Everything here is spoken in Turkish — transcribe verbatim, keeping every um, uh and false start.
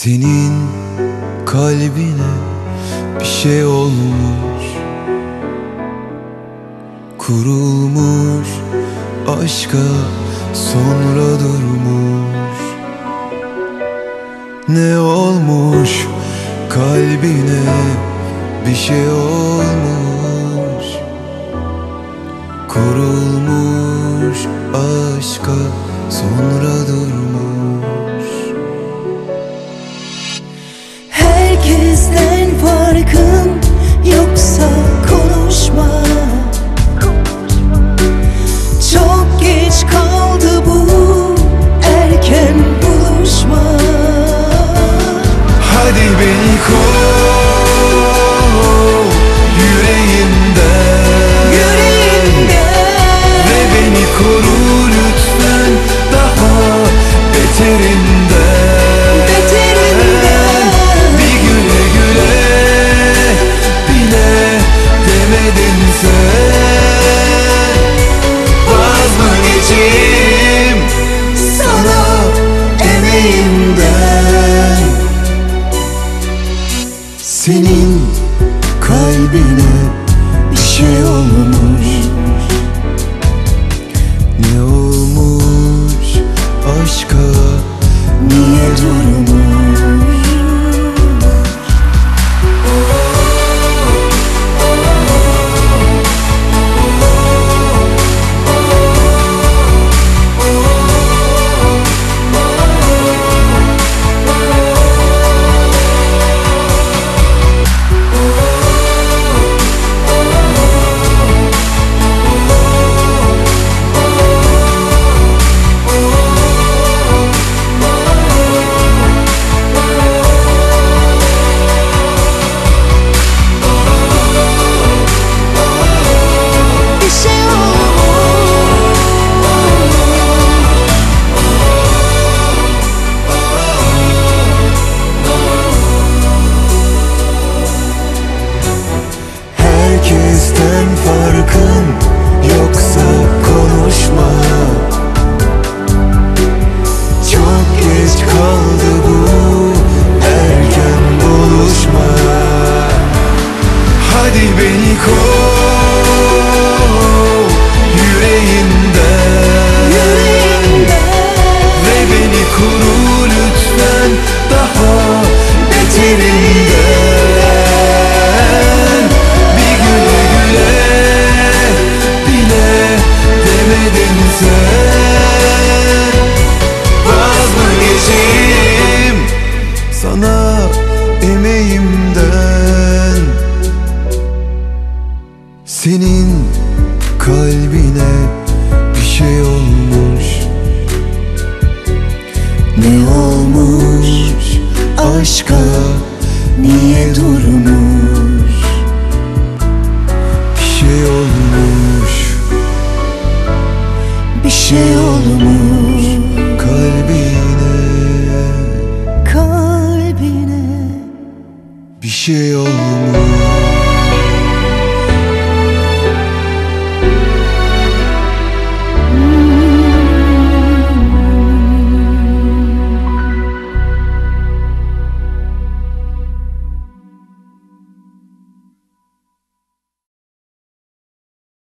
Senin kalbine bir şey olmuş, kurulmuş, aşka sonra durmuş. Ne olmuş kalbine, bir şey olmuş, kurulmuş, aşka sonra durmuş. Herkesten farkın yoksa konuşma. Çok geç kaldı bu erken buluşma. Hadi beni kov yüreğimden, Yüreğimden ve beni koru lütfen daha beterinden. Beterinden Bir güle güle bile demedin sen. Vaz mı geçeyim sana emeğimden? Senin kalbine bir şey olmuş. Ne olmuş aşka, niye durmuş? Herkesten farkın yoksa konuşma. Çok geç kaldı bu erken buluşma. Hadi beni kov yüreğimden, Yüreğimden ve beni koru lütfen daha beterinden. Bir güle güle bile demedin sen. Vaz mı geçeyim sana emeğimden? Senin kalbine bir şey olmuş. Ne olmuş aşka, niye durmuş? Bir şey olmuş, bir şey olmuş kalbine kalbine. bir şey olmuş.